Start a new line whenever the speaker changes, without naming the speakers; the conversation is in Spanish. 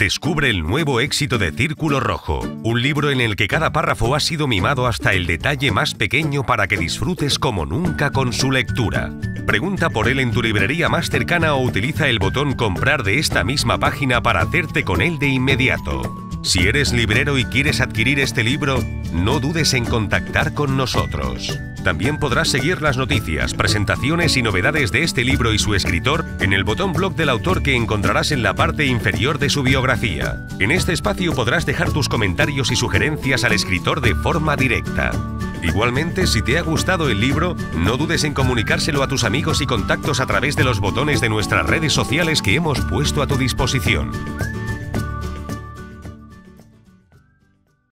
Descubre el nuevo éxito de Círculo Rojo, un libro en el que cada párrafo ha sido mimado hasta el detalle más pequeño para que disfrutes como nunca con su lectura. Pregunta por él en tu librería más cercana o utiliza el botón comprar de esta misma página para hacerte con él de inmediato. Si eres librero y quieres adquirir este libro, no dudes en contactar con nosotros. También podrás seguir las noticias, presentaciones y novedades de este libro y su escritor en el botón blog del autor que encontrarás en la parte inferior de su biografía. En este espacio podrás dejar tus comentarios y sugerencias al escritor de forma directa. Igualmente, si te ha gustado el libro, no dudes en comunicárselo a tus amigos y contactos a través de los botones de nuestras redes sociales que hemos puesto a tu disposición.